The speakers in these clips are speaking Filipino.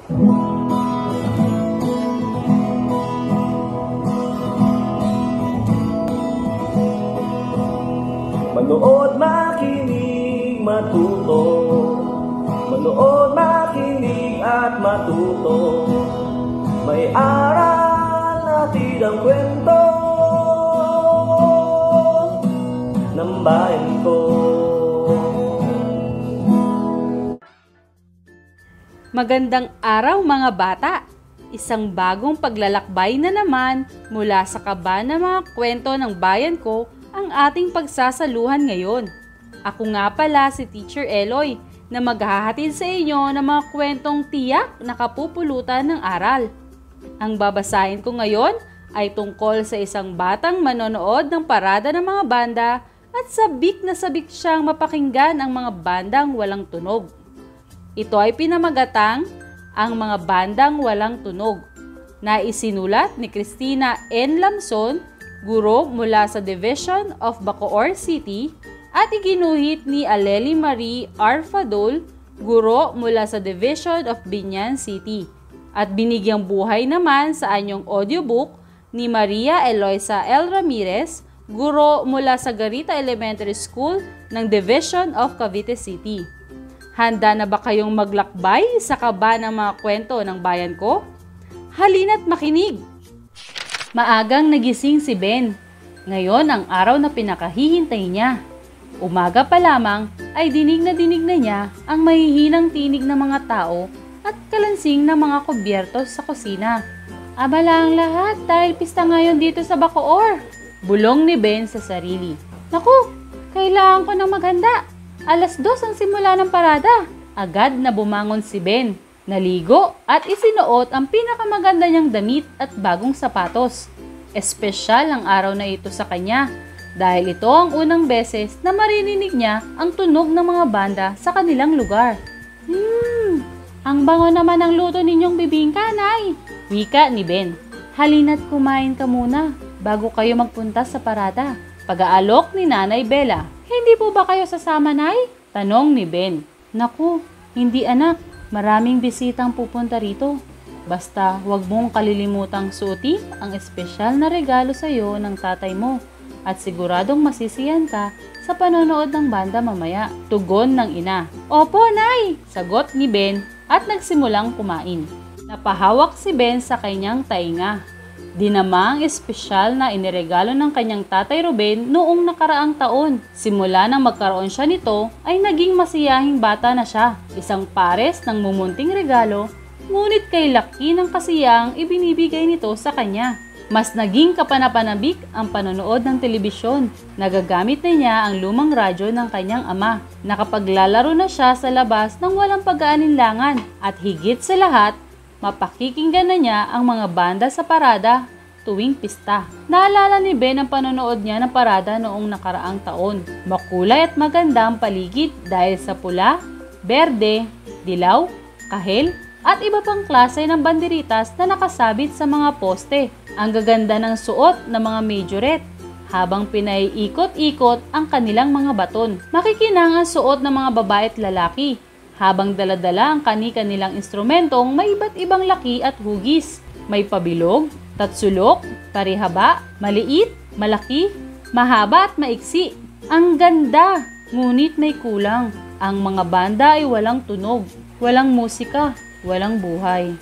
Manood, makinig, matuto. Manood, makinig at matuto. May aral natin ang kwento ng bayan ko. Magandang araw mga bata! Isang bagong paglalakbay na naman mula sa kaba ng mga kwento ng bayan ko ang ating pagsasaluhan ngayon. Ako nga pala si Teacher Eloy na maghahatid sa inyo ng mga kwentong tiyak na kapupulutan ng aral. Ang babasahin ko ngayon ay tungkol sa isang batang manonood ng parada ng mga banda at sabik na sabik siyang mapakinggan ang mga bandang walang tunog. Ito ay pinamagatang Ang Mga Bandang Walang Tunog na isinulat ni Cristina N. Lamson, guro mula sa Division of Bacoor City, at iginuhit ni Aleli Marie R. Fadol, guro mula sa Division of Binyan City, at binigyang buhay naman sa anyong audiobook ni Maria Eloisa L. Ramirez, guro mula sa Garita Elementary School ng Division of Cavite City. Handa na ba kayong maglakbay sa kaba ng mga kwento ng bayan ko? Halina't makinig! Maagang nagising si Ben. Ngayon ang araw na pinakahihintay niya. Umaga pa lamang ay dinig na niya ang mahihinang tinig ng mga tao at kalansing ng mga kubyertos sa kusina. Abala ang lahat dahil pista ngayon dito sa Bacoor. Bulong ni Ben sa sarili. Naku, kailangan ko nang maghanda. 2:00 ang simula ng parada. Agad na bumangon si Ben. Naligo at isinuot ang pinakamaganda niyang damit at bagong sapatos. Espesyal ang araw na ito sa kanya dahil ito ang unang beses na maririnig niya ang tunog ng mga banda sa kanilang lugar. Ang bango naman ang luto ninyong bibingka, Nay! Wika ni Ben. Halina't kumain ka muna bago kayo magpunta sa parada. Pag-aalok ni Nanay Bella. Hindi po ba kayo sasama, Nay? Tanong ni Ben. Naku, hindi anak. Maraming bisitang pupunta rito. Basta huwag mong kalilimutang suotin ang espesyal na regalo sa iyo ng tatay mo at siguradong masisiyan ka sa panonood ng banda mamaya. Tugon ng ina. Opo, Nay! Sagot ni Ben at nagsimulang kumain. Napahawak si Ben sa kanyang tainga. Dinamang espesyal na iniregalo ng kanyang tatay Ruben noong nakaraang taon. Simula nang magkaroon siya nito ay naging masiyahing bata na siya. Isang pares ng mumunting regalo, ngunit kay laki ng kasiyahang ibinibigay nito sa kanya. Mas naging kapanapanabik ang panonood ng telebisyon. Nagagamit na niya ang lumang radyo ng kanyang ama. Nakapaglalaro na siya sa labas ng walang pag-aalinlangan. At higit sa lahat, mapakikinggan na niya ang mga banda sa parada tuwing pista. Naalala ni Ben ang panonood niya ng parada noong nakaraang taon. Makulay at maganda ang paligid dahil sa pula, berde, dilaw, kahel, at iba pang klase ng banderitas na nakasabit sa mga poste. Ang gaganda ng suot ng mga majorette habang pinaiikot-ikot ang kanilang mga baton. Makikinang ang suot ng mga babae at lalaki habang daladala ang kani-kanilang instrumentong may iba't ibang laki at hugis. May pabilog, tatsulok, tarihaba, maliit, malaki, mahaba at maiksi. Ang ganda, ngunit may kulang. Ang mga banda ay walang tunog, walang musika, walang buhay.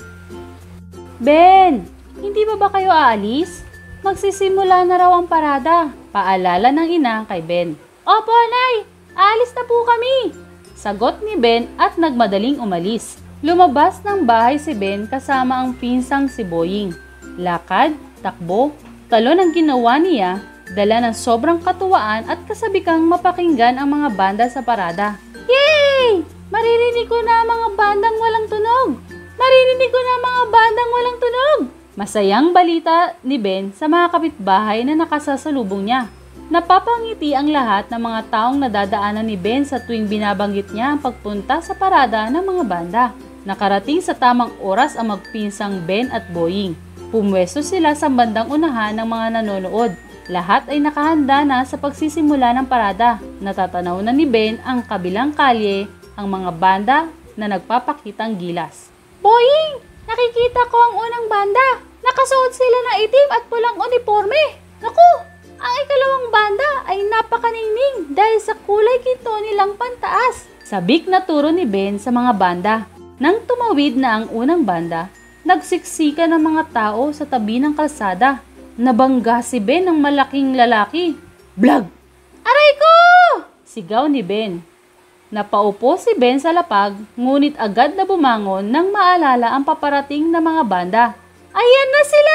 Ben, hindi ba kayo aalis? Magsisimula na raw ang parada. Paalala ng ina kay Ben. Opo, Nay! Aalis na po kami! Sagot ni Ben at nagmadaling umalis. Lumabas ng bahay si Ben kasama ang pinsang si Boying. Lakad, takbo, talon ang ginawa niya, dala ng sobrang katuwaan at kasabikang mapakinggan ang mga banda sa parada. Yay! Maririnig ko na ang mga bandang walang tunog! Maririnig ko na ang mga bandang walang tunog! Masayang balita ni Ben sa mga kapitbahay na nakasasalubong niya. Napapangiti ang lahat ng mga taong nadadaanan ni Ben sa tuwing binabanggit niya ang pagpunta sa parada ng mga banda. Nakarating sa tamang oras ang magpinsang Ben at Boying. Pumwesto sila sa bandang unahan ng mga nanonood. Lahat ay nakahanda na sa pagsisimula ng parada. Natatanaw na ni Ben ang kabilang kalye, ang mga banda na nagpapakitang gilas. Boying! Nakikita ko ang unang banda. Nakasuot sila ng itim at pulang uniforme. Naku! Ang ikalawang banda ay napakaningning dahil sa kulay ginto nilang pantaas. Sabik na turo ni Ben sa mga banda. Nang tumawid na ang unang banda, nagsiksika ng mga tao sa tabi ng kalsada. Nabangga si Ben ng malaking lalaki. Blag! Aray ko! Sigaw ni Ben. Napaupo si Ben sa lapag, ngunit agad na bumangon nang maalala ang paparating na mga banda. Ayan na sila!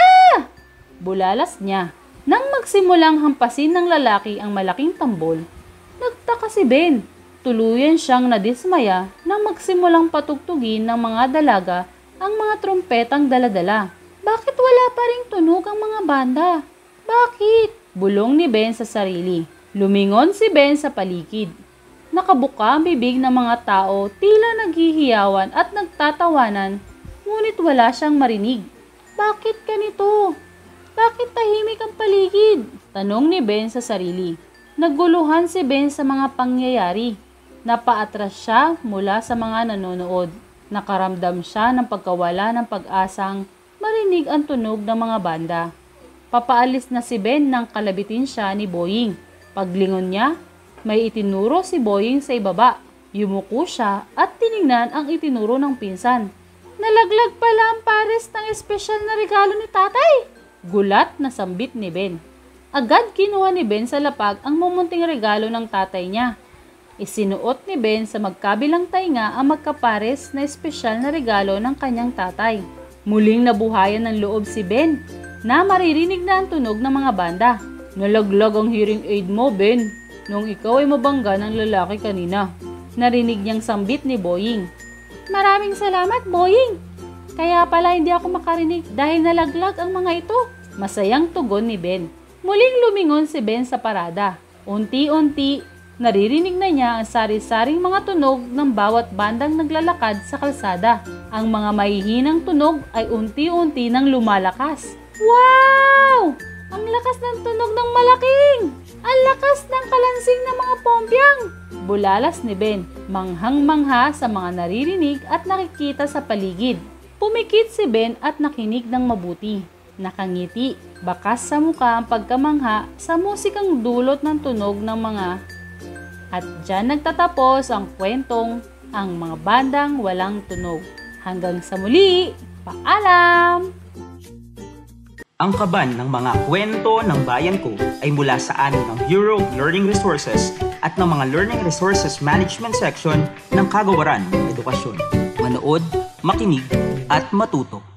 Bulalas niya. Nang magsimulang hampasin ng lalaki ang malaking tambol, nagtaka si Ben. Tuluyan siyang nadismaya nang magsimulang patugtugin ng mga dalaga ang mga trompetang daladala. Bakit wala pa ring tunog ang mga banda? Bakit? Bulong ni Ben sa sarili. Lumingon si Ben sa paligid. Nakabuka ang bibig ng mga tao, tila naghihiyawan at nagtatawanan, ngunit wala siyang marinig. Bakit ganito? Bakit tahimik ang paligid? Tanong ni Ben sa sarili. Naguluhan si Ben sa mga pangyayari. Napaatras siya mula sa mga nanonood. Nakaramdam siya ng pagkawala ng pag-asang marinig ang tunog ng mga banda. Papaalis na si Ben nang kalabitin siya ni Boying. Paglingon niya, may itinuro si Boying sa ibaba. Yumuko siya at tiningnan ang itinuro ng pinsan. Nalaglag pala ang pares ng espesyal na regalo ni tatay. Gulat na sambit ni Ben. Agad kinuha ni Ben sa lapag ang mumunting regalo ng tatay niya. Isinuot ni Ben sa magkabilang tainga ang magkapares na espesyal na regalo ng kanyang tatay. Muling nabuhayan ng loob si Ben na maririnig na ang tunog ng mga banda. Nalaglag ang hearing aid mo, Ben, nung ikaw ay mabangga ng lalaki kanina. Narinig niyang sambit ni Boying. Maraming salamat, Boying. Kaya pala hindi ako makarinig dahil nalaglag ang mga ito. Masayang tugon ni Ben. Muling lumingon si Ben sa parada. Unti-unti, naririnig na niya ang sari-saring mga tunog ng bawat bandang naglalakad sa kalsada. Ang mga mahihinang tunog ay unti-unti nang lumalakas. Wow! Ang lakas ng tunog ng malaking! Ang lakas ng kalansing ng mga pompyang! Bulalas ni Ben, manghang-mangha sa mga naririnig at nakikita sa paligid. Pumikit si Ben at nakinig ng mabuti. Nakangiti, bakas sa mukha ang pagkamangha sa musikang dulot ng tunog ng mga. At dyan nagtatapos ang kwentong Ang Mga Bandang Walang Tunog. Hanggang sa muli, paalam! Ang kaban ng mga kwento ng bayan ko ay mula sa amin ng Bureau of Learning Resources at ng mga Learning Resources Management Section ng Kagawaran ng Edukasyon. Manood, makinig, at matuto.